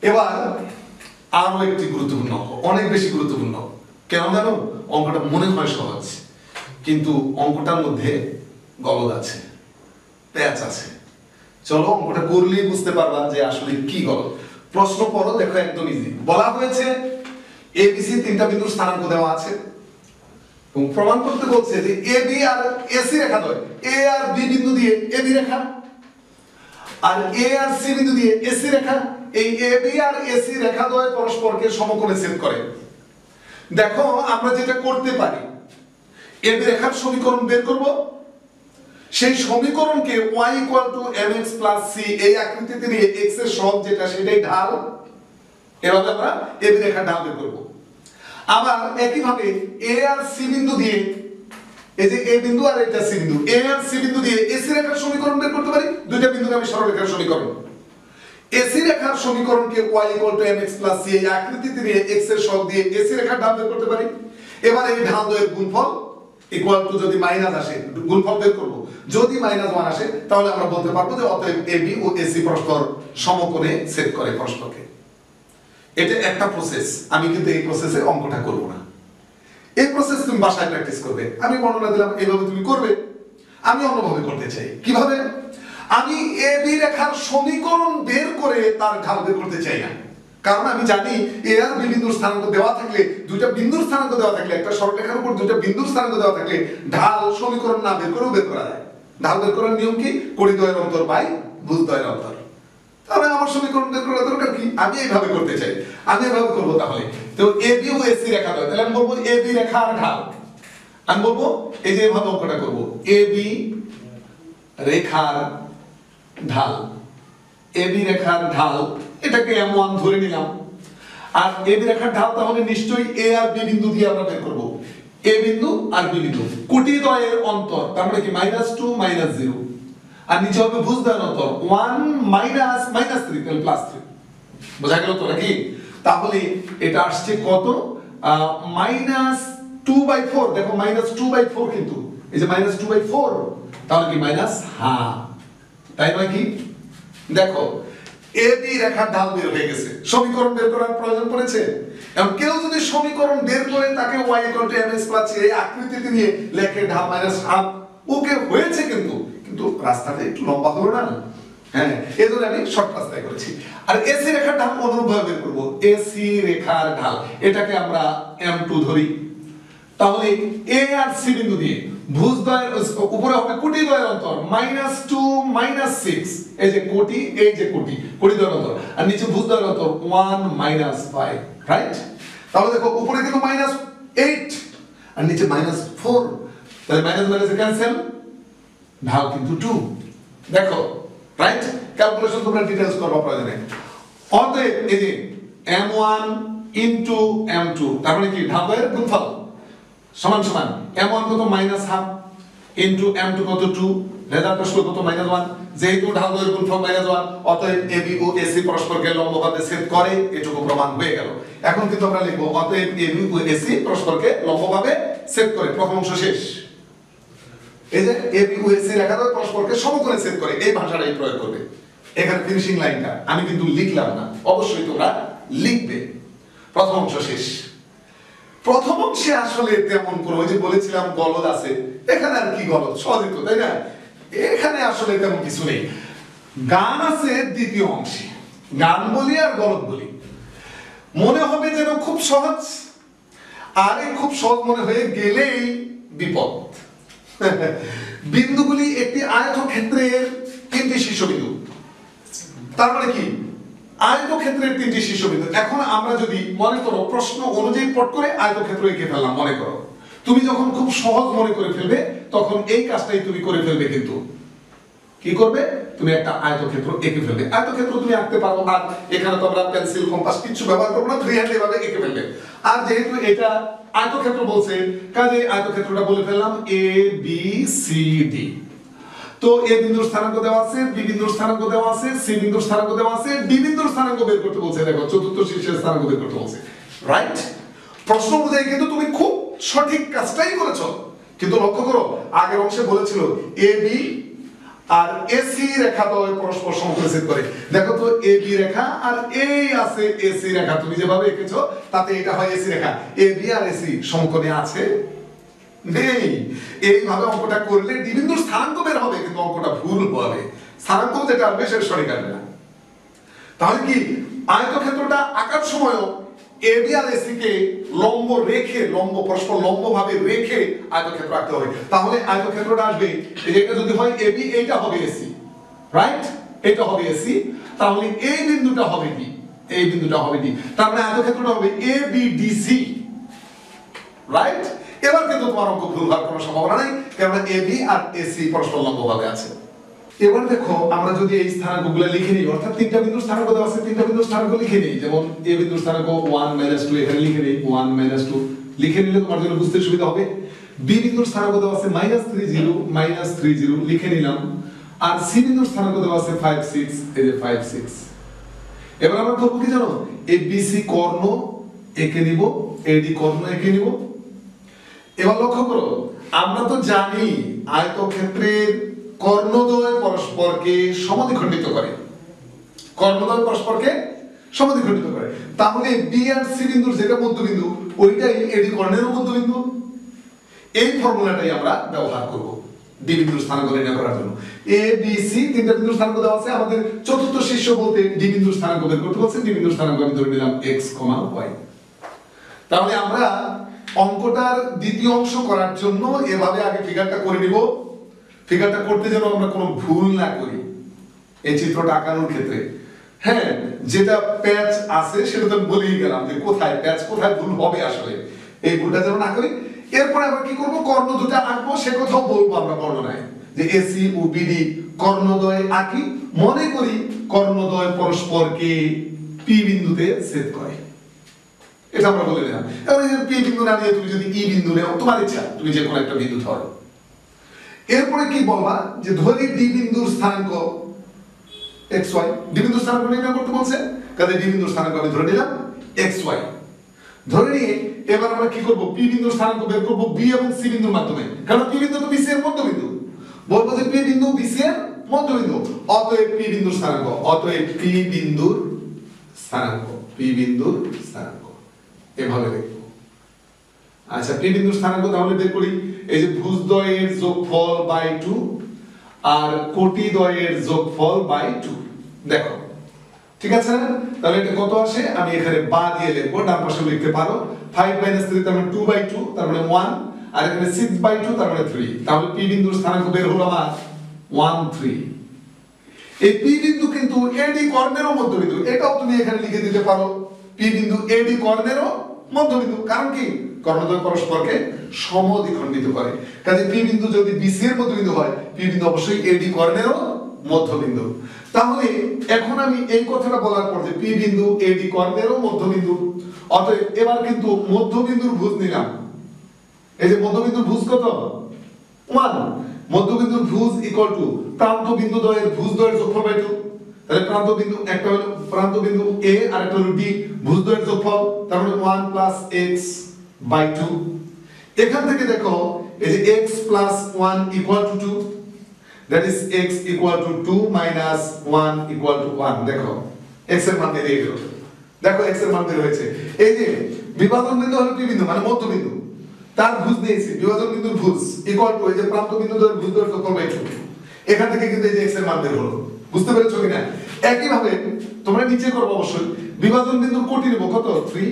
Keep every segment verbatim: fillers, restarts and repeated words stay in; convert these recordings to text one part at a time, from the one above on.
এবার আরো একটি গুরুত্বপূর্ণ অঙ্ক, অনেক বেশি গুরুত্বপূর্ণ। কেন জানো? অঙ্কটা মনে হয় সহজ, কিন্তু অঙ্কটার মধ্যে গলদ আছে, প্যাচ আছে। চলো অঙ্কটা করলেই বুঝতে পারবা যে আসলে কি গলদ। প্রশ্ন পড়ো, দেখো একদম ইজি। বলা হয়েছে এবিসি তিনটা বিন্দুর স্থানাঙ্ক দেওয়া আছে এবং প্রমাণ করতে বলছে যে এ বি আর এসি রেখা দ্বয়, এ আর বি বিন্দু দিয়ে A B Rekha R A R C বিন্দু দিয়ে এসি রেখা, এই এ বি আর এসি রেখা দ্বয় পরস্পরকে সমকোণে ছেদ করে। দেখো আমরা যেটা করতে পারি, এ বি রেখার সমীকরণ বের করব, সেই সমীকরণকে y equal to mx plus c এই আকৃতিতে নিয়ে x এর সহগ যেটা সেটাই ঢাল, এভাবে আমরা এ বি রেখার ঢাল বের করব। আবার একই ভাবে a আর c বিন্দু দিয়ে, এই যে a বিন্দু আর এটা c বিন্দু, a আর c বিন্দু দিয়ে ac রেখার সমীকরণ বের করতে পারি, দুইটা বিন্দুগামী সরলরেখার সমীকরণ। ac রেখার সমীকরণকে y equal to mx plus c এই আকৃতিতে নিয়ে x এর সহগ দিয়ে ac রেখার ঢাল বের করতে পারি। এবার এই ঢাল দ্বয়ের গুণফল ইকুয়াল টু যদি মাইনাস আসে, গুণফল বের করব, যদি মাইনাস ওয়ান আসে তাহলে আমরা বলতে পারবো যে অতএব এবি ও এসি পরস্পর সমকোণে ছেদ করে পরস্পরকে। এটা একটা প্রসেস, আমি কিন্তু এই প্রসেসে অঙ্কটা করব না। এই প্রসেস তুমি বাসায় প্র্যাকটিস করবে, আমি বর্ণনা দিলাম এইভাবে তুমি করবে। আমি অন্যভাবে করতে চাই। কিভাবে? আমি এ বি রেখার সমীকরণ বের করে তার ঢাল বের করতে চাই না, কারণ আমি জানি এ আর বি বিন্দুর স্থানাঙ্ক দেওয়া থাকলে, দুইটা বিন্দুর স্থানাঙ্ক দেওয়া থাকলে, একটা সরলরেখার উপর দুইটা বিন্দুর স্থানাঙ্ক দেওয়া থাকলে ঢাল সমীকরণ না বের করেও বের করা যায়। ঢাল বের করার নিয়ম কি? কোণদ্বয়ের অন্তর বাই ভুজদ্বয়ের অন্তর। তাহলে আমার সমীকরণ বের করার দরকার কি? আমি এইভাবে করতে চাই, আমি এইভাবে করব। তাহলে তো এ বি ও এসি রেখা দেয়, তাহলে আমি বলবো এ বি রেখার ঢাল, আমি বলবো এই যে এইভাবে অঙ্কটা করব, এ বি রেখার ঢাল, এ বি রেখার ঢাল, এটাকে এম ওয়ান ধরে নিলাম। আর এ বি রেখার ঢাল তাহলে নিশ্চয়ই এ আর বি বিন্দু দিয়ে আমরা বের করব, এ বিন্দু আর বি বিন্দু, কোটিদ্বয়ের অন্তর, তার মানে কি মাইনাস টু মাইনাস জিরো, আর নিচে হবে ভুজদ্বয়ের অন্তর ওয়ান মাইনাস মাইনাস থ্রি তাহলে প্লাস থ্রি। বোঝা গেল তো নাকি? তাহলে এটা আসছে কত? Minus two by four. দেখো মাইনাস টু বাই ফোর, কিন্তু এই যে মাইনাস টু বাই ফোর, তাহলে কি মাইনাস হাফ, তাই নয় কি? দেখো এ বি রেখার ঢাল বের হয়ে গেছে, সমীকরণ বের করার প্রয়োজন পড়েছে। এবং কেউ যদি সমীকরণ বের করে তাকে y equal to mx plus c এই আকৃতিতে নিয়ে লেখে ঢাল মাইনাস হাফ, ওকে হয়েছে, কিন্তু কিন্তু রাস্তাটা একটু লম্বা হলো না? হ্যাঁ, এজন্য আমি শর্ট রাস্তায় করেছি। আর এসি রেখার ঢাল অনুরূপভাবে বের করব, এসি রেখার ঢাল, এটাকে আমরা এম টু ধরি। তাহলে এ আর সি বিন্দু দিয়ে ভুজদ্বয়ের উপরে হবে কোটিদ্বয়ের অন্তর মাইনাস টু মাইনাস সিক্স, এই যে কোটি, এই যে কোটি, কোটিদ্বয়ের অন্তর, আর নিচে ভুজদ্বয়ের অন্তর ওয়ান মাইনাস ফাইভ, রাইট? তাহলে দেখো উপরে কিন্তু মাইনাস এইট আর নিচে মাইনাস ফোর, তাহলে মাইনাস মাইনাসে ক্যান্সেল, ঢাল কিন্তু টু। দেখো রাইট? ক্যালকুলেশন তোমরা ডিটেইলস করবা প্রয়োজনে। অতএব এই যে M one into M two, তার মানে কি ঢাল দ্বয়ের গুণফল সমান সমান এম ওয়ান কত minus half into M two কত টু, রেজাল্ট আসলো কত মাইনাস ওয়ান। যেহেতু ঢাল দ্বয়ের গুণফল মাইনাস ওয়ান, অতএব এ বি ও এসি পরস্পরকে লম্বভাবে ছেদ করে, এটুকু প্রমাণ হয়ে গেল। এখন কিন্তু আমরা লিখব অতএব এ বি ও এসি পরস্পরকে লম্বভাবে ছেদ করে। প্রথম অংশ শেষ। এই যে এ বি ও এসি রেখা দ্বয় পরস্পরকে সমকোণে ছেদ করে, এই ভাষাটাই প্রয়োগ করবে। এখানে ফিনিশিং লাইনটা আমি কিন্তু লিখলাম না, অবশ্যই তোমরা লিখবে। প্রথম অংশ শেষ। প্রথম অংশে আসলে তেমন কোনো, ওই যে বলেছিলাম গলদ আছে, এখানে আর কি গলদ, সহজই তো, তাই না? এখানে আসলে তেমন কিছু নেই। গান আছে দ্বিতীয় অংশে, গান বলি আর গলদ বলি, মনে হবে যেন খুব সহজ, আর এই খুব সহজ মনে হয়ে গেলেই বিপদ। বিন্দুগুলি একটি আয়তক্ষেত্রের তিনটি শীর্ষবিন্দু, তার মানে কি আয়তক্ষেত্রের তিনটি শীর্ষবিন্দু। এখন আমরা যদি মনে করো প্রশ্ন অনুযায়ী পট করে আয়তক্ষেত্র এঁকে ফেললাম, মনে করো তুমি যখন খুব সহজ মনে করে ফেলবে তখন এই কাজটাই তুমি করে ফেলবে। কিন্তু কি করবে? তুমি একটা আয়তক্ষেত্র এঁকে ফেলবে। আয়তক্ষেত্র তুমি আঁকতে পারো, আর এখানে তো আমরা পেন্সিল কম্পাস কিছু ব্যবহার করবো না, ফ্রি হ্যান্ড এভাবে এঁকে ফেলবে। আর যেহেতু এটা আয়তক্ষেত্র বলছে, কাজে আয়তক্ষেত্রটা বলে ফেললাম এ বি সি ডি। তো এ বিন্দুর স্থানাঙ্ক দেওয়া আছে, বি বিন্দুর স্থানাঙ্ক দেওয়া আছে, সি বিন্দুর স্থানাঙ্ক দেওয়া আছে, ডি বিন্দুর স্থানাঙ্ক বের করতে বলছে। দেখো চতুর্থ শীর্ষের স্থানাঙ্ক বের করতে বলছে, রাইট? প্রশ্ন অনুযায়ী কিন্তু তুমি খুব সঠিক কাজটাই করেছো। কিন্তু লক্ষ্য করো আগের অংশে বলেছিল এ বি আর এসি রেখা তো পরস্পর সমকোণে ছেদ করে। দেখো তো এবি রেখা আর এই আছে এসি রেখা, তুমি যেভাবে এঁকেছো তাতে এটা হয় এসি রেখা। এবি আর এসি সমকোণে আছে নেই। এইভাবে অঙ্কটা করলে ডি বিন্দুর স্থানাঙ্ক বের হবে, কিন্তু অঙ্কটা ভুল হবে। স্থানাঙ্ক যেটা আসবে সেটা সঠিক আসবে না। তাহলে কি আয়তক্ষেত্রটা আঁকার সময়ও এবি আর এসি কে লম্ব রেখে, লম্ব পরস্পর লম্ব ভাবে রেখে আয়তক্ষেত্র আঁকতে হবে। তাহলে আয়তক্ষেত্রটা আসবে, এটা যদি হয় এবি, এইটা হবে এসি, রাইট? এটা হবে এসি। তাহলে এই বিন্দুটা হবে কি? এই বিন্দুটা হবে কি? তার মানে আয়তক্ষেত্রটা হবে এবিডিসি, রাইট? এবার কিন্তু তোমার অঙ্ক ভুল হওয়ার কোনো সম্ভাবনা নাই, কারণ এবি আর এসি পরস্পর লম্ব ভাবে আছে। এবার দেখো আমরা যদি এই স্থানাঙ্কগুলো লিখে নিই, অর্থাৎ তিনটা বিন্দুর স্থানাঙ্ক দেওয়া আছে, তিনটা বিন্দুর স্থানাঙ্ক লিখে নিই। যেমন এ বিন্দুর স্থানাঙ্ক ওয়ান মাইনাস টু, এখানে লিখে নিই ওয়ান মাইনাস টু, লিখে নিলে তোমার জন্য বুঝতে সুবিধা হবে। বি বিন্দুর স্থানাঙ্ক দেওয়া আছে minus three zero, minus three zero লিখে নিলাম। আর সি বিন্দুর স্থানাঙ্ক দেওয়া আছে ফাইভ সিক্স, এই যে ফাইভ সিক্স। এবার আমরা করব কি জানো? এই বিসি কর্ণ এঁকে নিব, এডি কর্ণ এঁকে নিব। এবার লক্ষ্য করো, আমরা তো জানি আয়তক্ষেত্রের কর্ণদ্বয় পরস্পরকে সমদ্বিখণ্ডিত করে, কর্ণদ্বয় পরস্পরকে সমদ্বিখণ্ডিত করে। তাহলে বি আর সি বিন্দুর যেটা মধ্যবিন্দু, ওইটাই এডি কর্ণেরও মধ্যবিন্দু। এই ফর্মুলাটাই আমরা ব্যবহার করব ডি বিন্দুর স্থানাঙ্ক নির্ণয় করার জন্য। এ বি সি তিনটা বিন্দুর স্থানাঙ্ক দেওয়া আছে, আমাদের চতুর্থ শীর্ষ বলতে ডি বিন্দুর স্থানাঙ্ক বের করতে বলছে। ডি বিন্দুর স্থানাঙ্ক আমি ধরে নিলাম x, y। তাহলে আমরা অঙ্কটার দ্বিতীয় অংশ করার জন্য এভাবে আগে ফিগারটা করে নিব। ফিগারটা করতে যেন আমরা কোনো ভুল না করি এই চিত্রটা আঁকানোর ক্ষেত্রে। হ্যাঁ, যেটা প্যাচ আছে সেটা তো বলেই গেলাম যে কোথায় প্যাচ, কোথায় ভুল হবে আসলে, এই ভুলটা যেন না করি। এরপরে আমরা কি করব? কর্ণ দুটো আঁকবো, সে কথাও বলবো আমরা বর্ণনায়, যে এসি ও বিডি কর্ণদ্বয় আঁকি। মনে করি কর্ণদ্বয় পরস্পরকে পি বিন্দুতে ছেদ করে, এটা আমরা বলে দিলাম। এবার এই যে পি বিন্দু না নিয়ে তুমি যদি ই বিন্দু নাও, তোমার ইচ্ছা, তুমি যে কোনো একটা বিন্দু ধরো। এরপরে কি বলবা? যে ধরি ডি বিন্দুর স্থানাঙ্ক এক্স ওয়াই, ডি বিন্দুর স্থানাঙ্ক নির্ণয় করতে বলছে, কাজে ডি বিন্দুর স্থানাঙ্ক আমি ধরে নিলাম এক্স ওয়াই। ধরে নিয়ে এবার আমরা কি করব? পি বিন্দুর স্থানাঙ্ক বের করব বি এবং সি বিন্দুর মাধ্যমে, কারণ পি বিন্দু তো বিসি এর মধ্যবিন্দু। বলবো যে পি বিন্দু বিসি এর মধ্যবিন্দু, অতএব পি বিন্দুর স্থানাঙ্ক, অতএব পি বিন্দুর স্থানাঙ্ক, পি বিন্দুর স্থানাঙ্ক এভাবে লিখব। আচ্ছা, পি বিন্দুর স্থানাঙ্ক তাহলে বের করি। এই যে ভুজদ্বয়ের যোগফল বাই টু আর কোটিদ্বয়ের যোগফল বাই টু। দেখো ঠিক আছে না? তাহলে এটা কত আসে? আমি এখানে বা দিয়ে লিখবো, ডান পাশে লিখতে পারো। ফাইভ মাইনাস থ্রি তার মানে টু বাই টু, তার মানে ওয়ান। আর এখানে সিক্স বাই টু তার মানে থ্রি। তাহলে পি বিন্দুর স্থানাঙ্ক বের হলো আমার ওয়ান থ্রি। এই পি বিন্দু কিন্তু এডি কর্ণেরও মধ্যবিন্দু, এটাও তুমি এখানে লিখে দিতে পারো। পি বিন্দু এডি কর্ণেরও মধ্যবিন্দু, কারণ কি? কর্ণদ্বয় পরস্পরকে সমদ্বিখণ্ডিত করে। কাজে পি বিন্দু যদি বিসি এর মধ্যবিন্দু হয়, পি বিন্দু অবশ্যই এডি কর্ণেরও মধ্যবিন্দু। তাহলে এখন আমি এই কথাটা বলার পর যে পি বিন্দু এডি কর্ণেরও মধ্যবিন্দু, অতএব এবার কিন্তু মধ্যবিন্দুর ভুজ নিলাম। এই যে মধ্যবিন্দুর ভুজ কত? ওয়ান। মধ্যবিন্দুর ভুজ ইকুয়াল টু প্রান্ত বিন্দু দ্বয়ের ভুজ দ্বয়ের যোগফল বাই টু। তাহলে প্রান্ত বিন্দু একটা হলো প্রান্ত বিন্দু এ আর একটা হলো ডি, ভুজ দ্বয়ের যোগফল, তার মানে one plus x by two. এখান থেকে দেখো এই যে x plus one equal to two, that is x equal to two minus one equal to one। দেখো x এর মান বেরিয়ে গেল, দেখো x এর মান বের হয়েছে। এই যে বিভাজন বিন্দু হলো পি বিন্দু মানে মধ্যবিন্দু, তার ভুজ দিয়েছি, বিভাজন বিন্দুর ভুজ ইকুয়াল টু এই যে প্রান্ত বিন্দু দ্বয়ের ভুজ দ্বয়ের যোগফল বাই টু। এখান থেকে কিন্তু এই যে x এর মান বের হলো। বুঝতে পেরেছো কিনা? একই ভাবে তোমরা নিচে করবে অবশ্যই। বিভাজন বিন্দুর কোটি নেব কত? Three,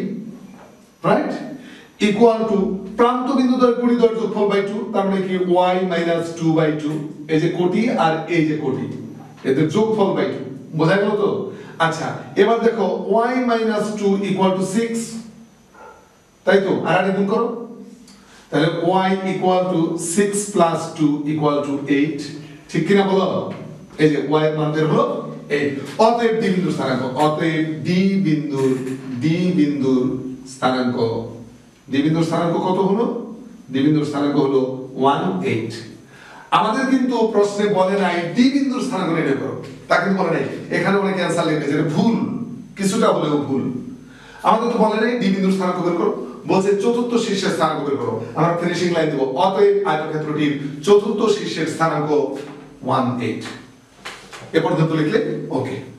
right? ইকুয়াল টু প্রান্ত বিন্দু দ্বয়ের কোটি দ্বয়ের যোগফল বাই টু, তার মানে কি y minus two by two. এই যে কোটি আর এই যে কোটি, এদের যোগফল বাই টু। বোঝা গেল তো? আচ্ছা, এবার দেখো y minus two equal to six, তাই তো? আর আগে গুণ করো, তাহলে y equal to six plus two equal to eight. ঠিক কিনা বলো? এই যে y এর মান বের হলো এইট। অতএব ডি বিন্দুর স্থানাঙ্ক, অতএব ডি বিন্দুর ডি বিন্দুর স্থানাঙ্ক, ডি বিন্দুর স্থানাঙ্ক কত হলো? ডি বিন্দুর স্থানাঙ্ক হলো ওয়ান এইট। আমাদের কিন্তু প্রশ্নে বলে নাই ডি বিন্দুর স্থানাঙ্ক নির্ণয় করো, তা কিন্তু বলে নাই। এখানে অনেক অ্যানসার লিখবে যেটা ভুল, কিছুটা হলেও ভুল। আমাদের তো বলে নাই ডি বিন্দুর স্থানাঙ্ক বের করো, বলছে চতুর্থ শীর্ষের স্থানাঙ্ক বের করো। আমরা ফিনিশিং লাইন দেব, অতএব আয়তক্ষেত্রটির চতুর্থ শীর্ষের স্থানাঙ্ক ওয়ান এইট এ পর্যন্ত লিখলে ওকে।